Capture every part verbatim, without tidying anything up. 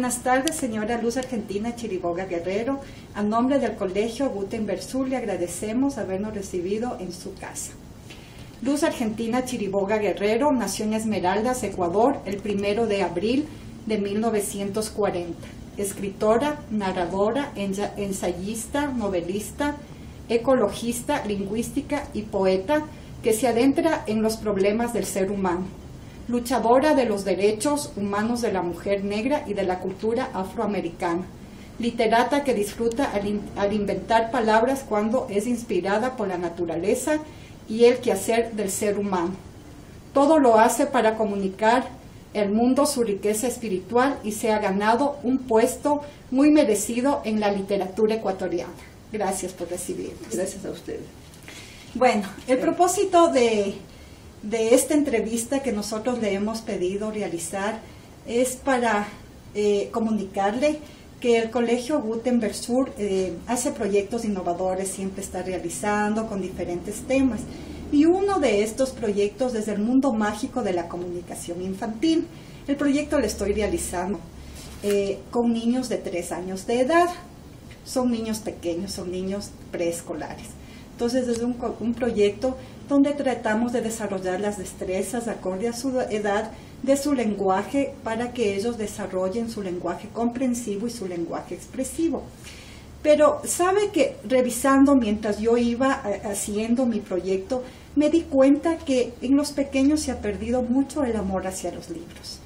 buenas tardes, señora Luz Argentina Chiriboga Guerrero. A nombre del Colegio Gutenberg Sur le agradecemos habernos recibido en su casa. Luz Argentina Chiriboga Guerrero nació en Esmeraldas, Ecuador, el primero de abril de mil novecientos cuarenta. Escritora, narradora, ensayista, novelista, ecologista, lingüística y poeta que se adentra en los problemas del ser humano. Luchadora de los derechos humanos de la mujer negra y de la cultura afroamericana. Literata que disfruta al, in, al inventar palabras cuando es inspirada por la naturaleza y el quehacer del ser humano. Todo lo hace para comunicar al mundo su riqueza espiritual y se ha ganado un puesto muy merecido en la literatura ecuatoriana. Gracias por recibirnos. Gracias a ustedes. Bueno, el propósito de, de esta entrevista que nosotros le hemos pedido realizar es para eh, comunicarle que el Colegio Gutenberg Sur eh, hace proyectos innovadores, siempre está realizando con diferentes temas. Y uno de estos proyectos desde el mundo mágico de la comunicación infantil. El proyecto lo estoy realizando eh, con niños de tres años de edad. Son niños pequeños, son niños preescolares. Entonces es un, un proyecto donde tratamos de desarrollar las destrezas acorde a su edad de su lenguaje para que ellos desarrollen su lenguaje comprensivo y su lenguaje expresivo. Pero sabe que revisando mientras yo iba haciendo mi proyecto, me di cuenta que en los pequeños se ha perdido mucho el amor hacia los libros.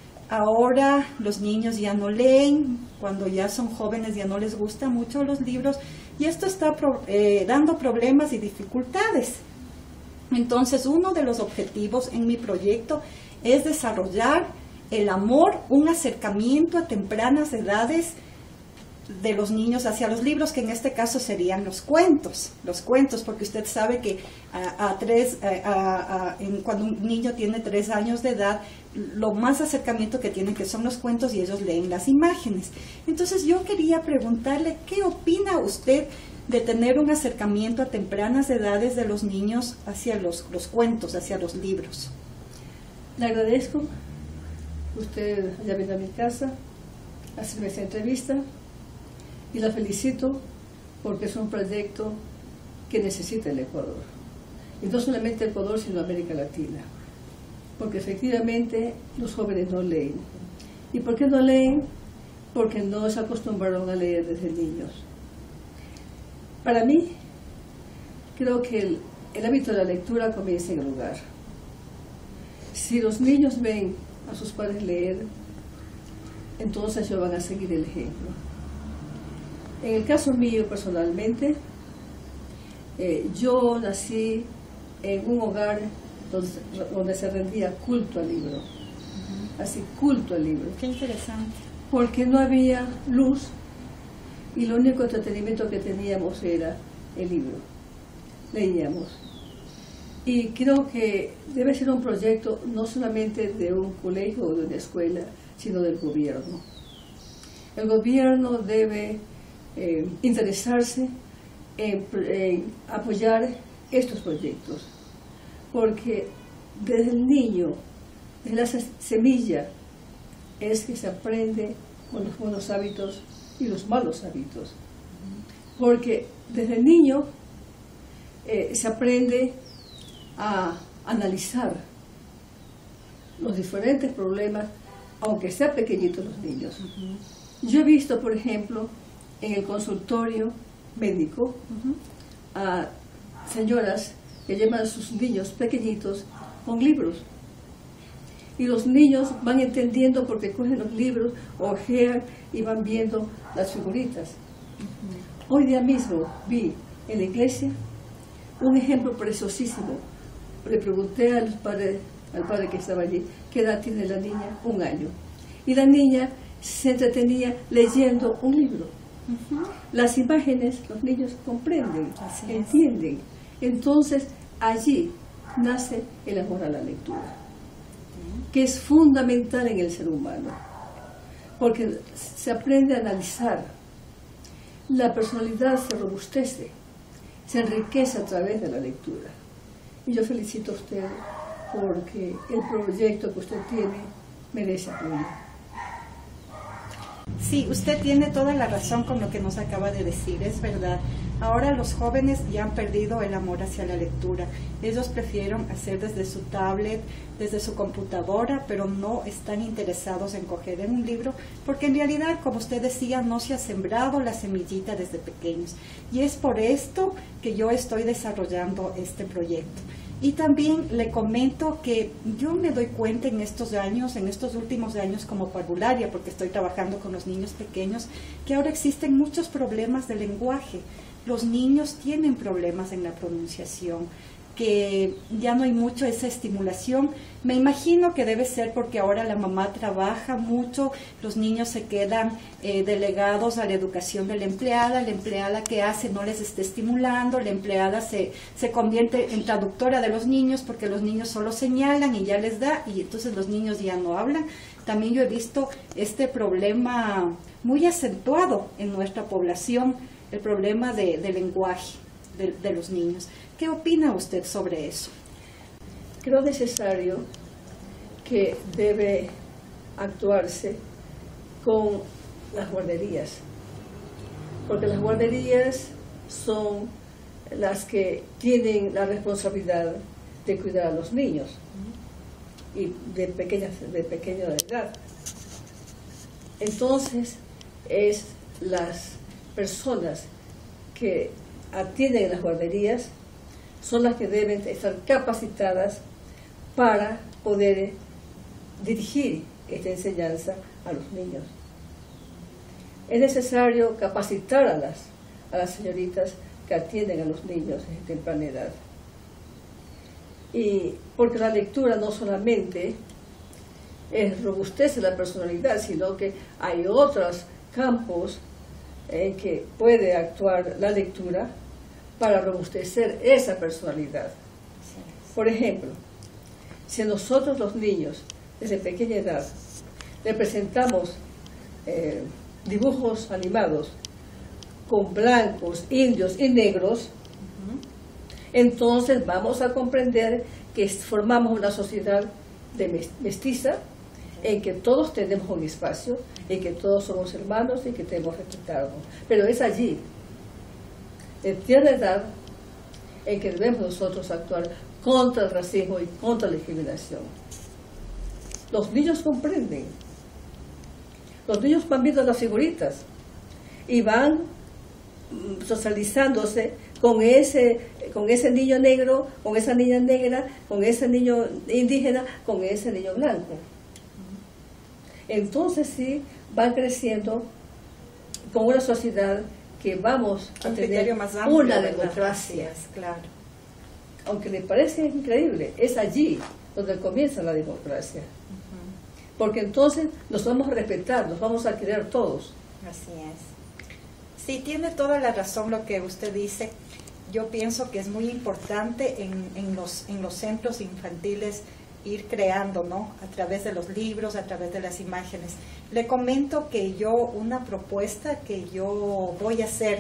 Ahora los niños ya no leen, cuando ya son jóvenes ya no les gustan mucho los libros y esto está eh, dando problemas y dificultades. Entonces uno de los objetivos en mi proyecto es desarrollar el amor, un acercamiento a tempranas edades de los niños hacia los libros, que en este caso serían los cuentos, los cuentos, porque usted sabe que a, a tres, a, a, a, en, cuando un niño tiene tres años de edad, lo más acercamiento que tienen que son los cuentos y ellos leen las imágenes. Entonces yo quería preguntarle, ¿qué opina usted de tener un acercamiento a tempranas edades de los niños hacia los, los cuentos, hacia los libros? Le agradezco que usted haya venido a mi casa a hacerme esta entrevista. Y la felicito porque es un proyecto que necesita el Ecuador. Y no solamente el Ecuador, sino América Latina. Porque efectivamente los jóvenes no leen. ¿Y por qué no leen? Porque no se acostumbraron a leer desde niños. Para mí, creo que el, el hábito de la lectura comienza en el hogar. Si los niños ven a sus padres leer, entonces ellos van a seguir el ejemplo. En el caso mío personalmente, eh, yo nací en un hogar donde, donde se rendía culto al libro, uh-huh. Así, culto al libro. Qué interesante. Porque no había luz y lo único entretenimiento que teníamos era el libro, leíamos. Y creo que debe ser un proyecto no solamente de un colegio o de una escuela, sino del gobierno. El gobierno debe Eh, interesarse en, en apoyar estos proyectos, porque desde el niño, desde la semilla, es que se aprende con los buenos hábitos y los malos hábitos, porque desde el niño eh, se aprende a analizar los diferentes problemas, aunque sean pequeñitos los niños. Uh-huh. Yo he visto, por ejemplo, en el consultorio médico, uh-huh, a señoras que llevan a sus niños pequeñitos con libros. Y los niños van entendiendo porque cogen los libros, ojean y van viendo las figuritas. Uh-huh. Hoy día mismo vi en la iglesia un ejemplo preciosísimo. Le pregunté al padre, al padre que estaba allí, ¿qué edad tiene la niña? Un año. Y la niña se entretenía leyendo un libro. Uh-huh. Las imágenes los niños comprenden, así entienden. Es. Entonces allí nace el amor a la lectura, uh-huh, que es fundamental en el ser humano, porque se aprende a analizar, la personalidad se robustece, se enriquece a través de la lectura. Y yo felicito a usted porque el proyecto que usted tiene merece apoyo. Sí, usted tiene toda la razón con lo que nos acaba de decir, es verdad. Ahora los jóvenes ya han perdido el amor hacia la lectura. Ellos prefieren hacer desde su tablet, desde su computadora, pero no están interesados en coger en un libro, porque en realidad, como usted decía, no se ha sembrado la semillita desde pequeños. Y es por esto que yo estoy desarrollando este proyecto. Y también le comento que yo me doy cuenta en estos años, en estos últimos años como parvularia, porque estoy trabajando con los niños pequeños, que ahora existen muchos problemas de lenguaje. Los niños tienen problemas en la pronunciación, que ya no hay mucho esa estimulación. Me imagino que debe ser porque ahora la mamá trabaja mucho, los niños se quedan eh, delegados a la educación de la empleada, la empleada que hace no les está estimulando, la empleada se, se convierte en traductora de los niños porque los niños solo señalan y ya les da y entonces los niños ya no hablan. También yo he visto este problema muy acentuado en nuestra población, el problema de, de lenguaje de, de los niños. ¿Qué opina usted sobre eso? Creo necesario que debe actuarse con las guarderías, porque las guarderías son las que tienen la responsabilidad de cuidar a los niños y de pequeña, de pequeña edad. Entonces, es las personas que atienden las guarderías son las que deben estar capacitadas para poder dirigir esta enseñanza a los niños. Es necesario capacitar a las, a las señoritas que atienden a los niños en temprana edad. Y porque la lectura no solamente es robustece la personalidad, sino que hay otros campos en que puede actuar la lectura para robustecer esa personalidad. Por ejemplo, si nosotros los niños, desde pequeña edad, le presentamos eh, dibujos animados con blancos, indios y negros, uh-huh. entonces vamos a comprender que formamos una sociedad de mestiza, en que todos tenemos un espacio, en que todos somos hermanos y que tenemos que respetarnos. Pero es allí, en tierna edad, en que debemos nosotros actuar contra el racismo y contra la discriminación. Los niños comprenden. Los niños van viendo las figuritas y van socializándose con ese, con ese niño negro, con esa niña negra, con ese niño indígena, con ese niño blanco. Entonces sí, van creciendo con una sociedad que vamos a tener más amplio, una democracia. Claro. Aunque le parece increíble, es allí donde comienza la democracia. Uh-huh. Porque entonces nos vamos a respetar, nos vamos a querer todos. Así es. Sí, tiene toda la razón lo que usted dice. Yo pienso que es muy importante en, en, los, en los centros infantiles ir creando, ¿no? A través de los libros, a través de las imágenes. Le comento que yo, una propuesta que yo voy a hacer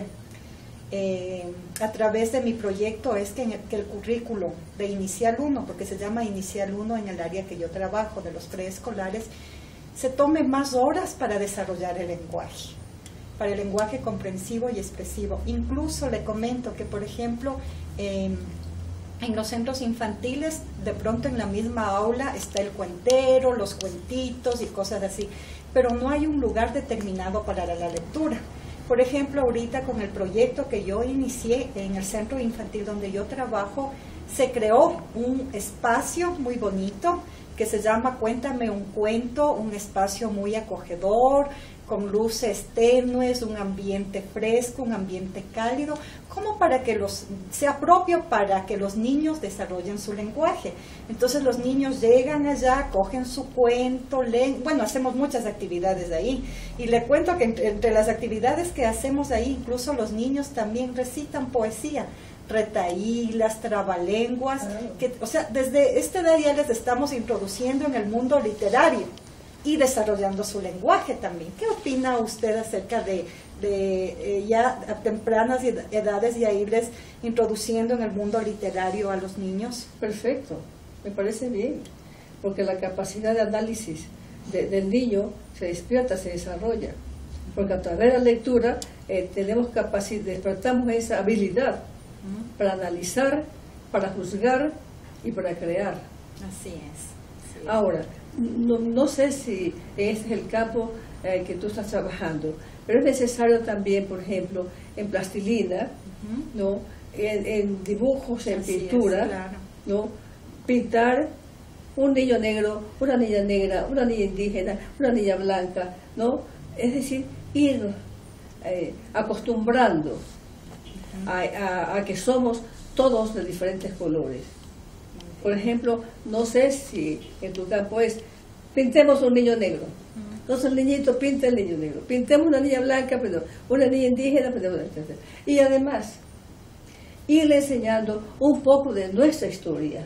eh, a través de mi proyecto es que, en el, que el currículo de Inicial uno, porque se llama Inicial uno en el área que yo trabajo, de los preescolares, se tome más horas para desarrollar el lenguaje, para el lenguaje comprensivo y expresivo. Incluso le comento que, por ejemplo, eh, en los centros infantiles, de pronto en la misma aula está el cuentero, los cuentitos y cosas así, pero no hay un lugar determinado para la lectura. Por ejemplo, ahorita con el proyecto que yo inicié en el centro infantil donde yo trabajo, se creó un espacio muy bonito que se llama Cuéntame un cuento, un espacio muy acogedor, con luces tenues, un ambiente fresco, un ambiente cálido, como para que los sea propio para que los niños desarrollen su lenguaje. Entonces los niños llegan allá, cogen su cuento, leen, bueno, hacemos muchas actividades ahí, y le cuento que entre, entre las actividades que hacemos ahí, incluso los niños también recitan poesía, retaílas, trabalenguas, que, o sea, desde esta edad ya les estamos introduciendo en el mundo literario y desarrollando su lenguaje también. ¿Qué opina usted acerca de, de eh, ya a tempranas edades ya irles introduciendo en el mundo literario a los niños? Perfecto, me parece bien, porque la capacidad de análisis de, del niño se despierta, se desarrolla. porque a través de la lectura eh, tenemos capacidad, despertamos esa habilidad uh-huh. para analizar, para juzgar y para crear. Así es. Así es. Ahora, no, no sé si este es el campo eh, que tú estás trabajando, pero es necesario también, por ejemplo, en plastilina, uh-huh. ¿no? en, en dibujos, en Así pintura, es, claro. ¿no? Pintar un niño negro, una niña negra, una niña indígena, una niña blanca, ¿no? Es decir, ir eh, acostumbrando uh-huh. a, a, a que somos todos de diferentes colores. Por ejemplo, no sé si en tu campo es, pintemos un niño negro. Uh-huh. Entonces el niñito pinta el niño negro. Pintemos una niña blanca, perdón, una niña indígena, perdón, etcétera. Y además, irle enseñando un poco de nuestra historia.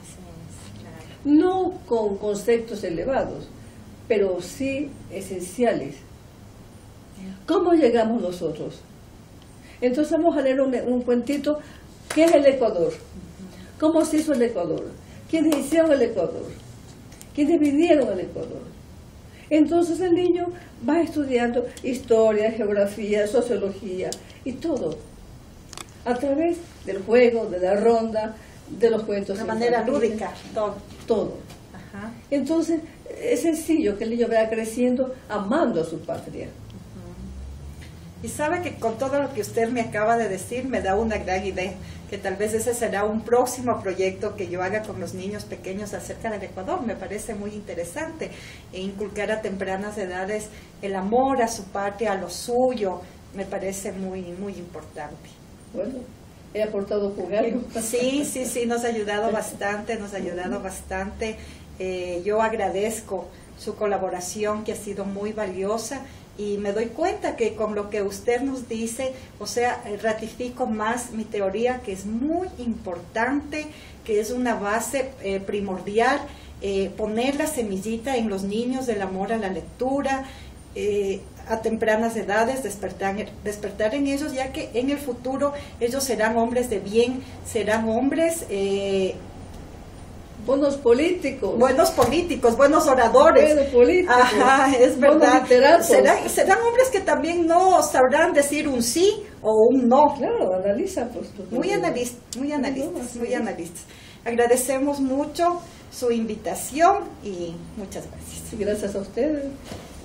No con conceptos elevados, pero sí esenciales. ¿Cómo llegamos nosotros? Entonces vamos a leer un, un cuentito. ¿Qué es el Ecuador? ¿Cómo se hizo el Ecuador? ¿Quiénes hicieron el Ecuador? ¿Quiénes vinieron al Ecuador? Entonces el niño va estudiando historia, geografía, sociología y todo, a través del juego, de la ronda, de los cuentos. De manera lúdica, todo. Todo. Ajá. Entonces, es sencillo que el niño vaya creciendo amando a su patria. Uh-huh. Y sabe que con todo lo que usted me acaba de decir, me da una gran idea, que tal vez ese será un próximo proyecto que yo haga con los niños pequeños acerca del Ecuador. Me parece muy interesante, e inculcar a tempranas edades el amor a su patria, a lo suyo, me parece muy, muy importante. Bueno, he aportado con algo. Sí, sí, sí, nos ha ayudado bastante, nos ha ayudado bastante. Eh, yo agradezco su colaboración, que ha sido muy valiosa, y me doy cuenta que con lo que usted nos dice, o sea, ratifico más mi teoría, que es muy importante, que es una base eh, primordial, eh, poner la semillita en los niños del amor a la lectura, eh, a tempranas edades, despertar, despertar en ellos, ya que en el futuro ellos serán hombres de bien, serán hombres eh, buenos políticos, buenos políticos, buenos oradores, buenos políticos, ajá, es verdad, serán, serán hombres que también no sabrán decir un sí o un no. Claro, analizan pues, muy analistas, muy analistas, muy analistas. Agradecemos mucho su invitación y muchas gracias. Gracias a ustedes.